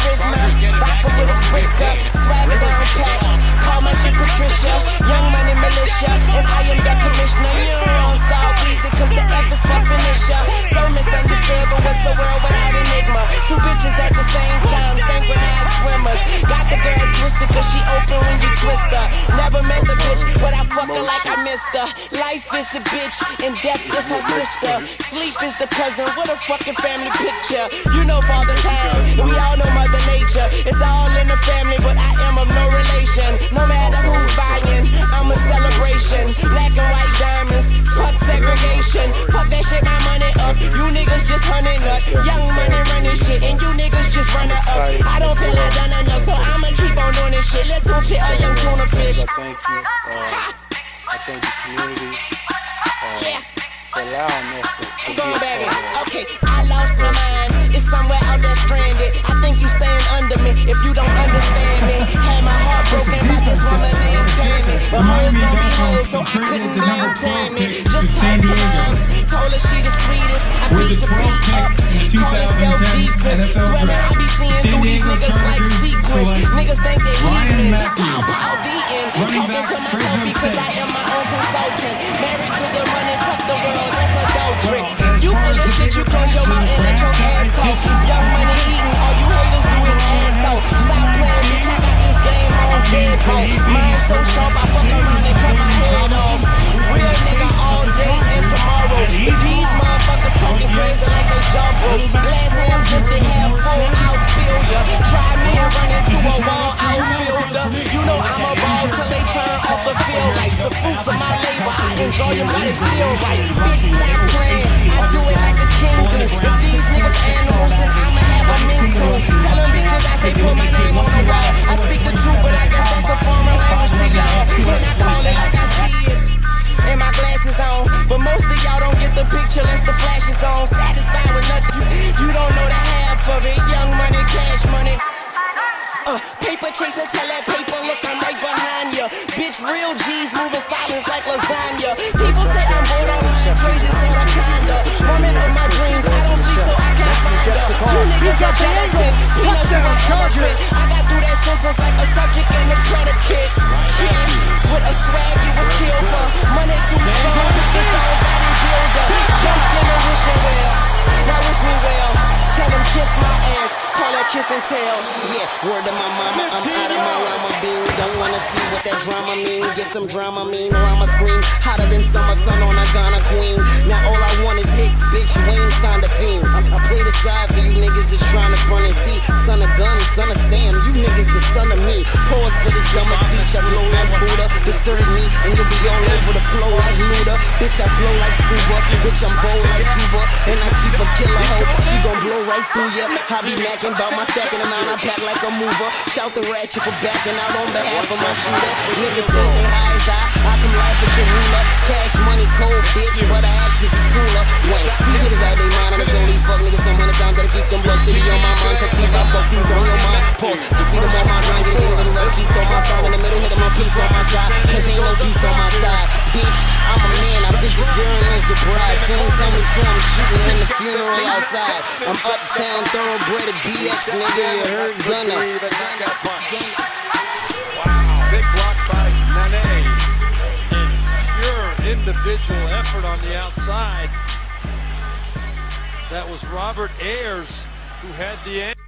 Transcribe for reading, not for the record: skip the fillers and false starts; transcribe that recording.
charisma, vodka with a spritzer, swagger down pat. Call my shit Patricia, Young Money Militia, and I am the commissioner. You don't start easy, cause the F is for finisher. So misunderstood, but what's the world without enigma? Two bitches at the same time, synchronized swimmers. Got the girl twisted, cause she open when you twist her. Never met the bitch, but I fuck her like I missed her. Life is the bitch, and death is her sister. Sleep is the cousin, what a fucking family picture. You know Father Time, we all know Mother Nature. It's all in the family, but I am of no relation. No matter who's buying, I'm a celebration. Black and white diamonds, fuck segregation. Fuck that shit, my money up. You niggas just hunting up. Young Money running shit, and you niggas just runner ups. I don't feel I done enough, so I'ma keep on doing this shit. Let's tune shit a young tuna fish. I thank the community for allowing us to go back in. Okay, I lost my mind. It's somewhere out there stranded. I think you stand under me if you don't understand me. Had my heart broken by this woman named Tammy. But hoes gon' be hoes, so I couldn't blame Tammy. Just talk to moms, told her she the sweetest. I beat the beat up, call it self-defense. Swear me, I be seeing through these niggas like sequence. Niggas think they heathen. Pow, pow, the end. Talking to myself because I am my own consultant. Married to the money, fuck the world, that's adultery. You full of shit, you close your mouth and let your ass talk. Young Money eating, all you haters do is asshole. Stop playing, bitch, I got this game on deadbolt. Mine so sharp, I fuck around and cut my head off. Real nigga all day and tomorrow. But these motherfuckers talking crazy like they jaw broke. Glass half empty, half full, I'll spill ya. Try me and run into a wall, outfielder. You know I'm a ball till they turn off the field lights. The fruits of my labor, I enjoy them while they still right. Bitch, stop playing, I do it like a king do. If these niggas animals, then I'ma have a mink soon. Tell them bitches I say put my name on the wall. I speak the truth, but I guess that's a foreign language to y'all. When I call it like I see it, and my glasses on. But most of y'all don't get the picture unless the flash is on. Satisfied with nothing, you don't know the half of it. Young Money, cash money. Paper chaser, tell that paper, look, I'm right behind ya. Bitch, real G's moving silence like lasagna. People say I'm borderline crazy, sorta kinda. Woman of my dreams, I don't sleep so I can't find her. You niggas are gelatin, peanuts to an elephant. I got through that sentence like a subject and a predicate. Yeah, with a swag you would kill for. Money too strong, pockets all bodybuilder. Jumped in the wishing well, now wish me well. Tell them kiss my ass, call that kiss and tell. Yeah, word to my mama, I'm out of my llama bean. Don't wanna see what that drama mean. Get some drama mean, or I'ma scream hotter than summer sun on a Ghana queen. Now all I want is hits, bitch. Wayne signed a fiend. I play the side for you niggas that's trying to front and see. Son of gun, son of Sam, you niggas the son of me. Pause for this dumber speech. I blow like Buddha, disturb me, and you'll be all over the flow like Luda. Bitch, I flow like scuba. Bitch, I'm bold like Cuba, and I keep a killer hoe. She gon' blow right through ya. I be macking about my stacking amount. I pack like a mover. Shout the ratchet for backing out on behalf of my shooter. Niggas think they high as I come laugh at your ruler. Cash money cold, bitch, but our actions is cooler. Wait, these niggas out they mind. I tell these fuck niggas some 100 times that I keep them bucks to be on my mind. So please, I fuck these on your mind. Pause, to feed them on my grind. Get a little low, keep on my side in the middle, hit them on peace on my side. Cause ain't no peace on my side. Bitch, I'm a man, I visit urinals with bride. Don't tell me to, I'm shooting in the funeral outside. I'm uptown, thoroughbred at BX, nigga, you heard Gunna. Wow, big block by Nene. In pure individual effort on the outside. That was Robert Ayers who had the end.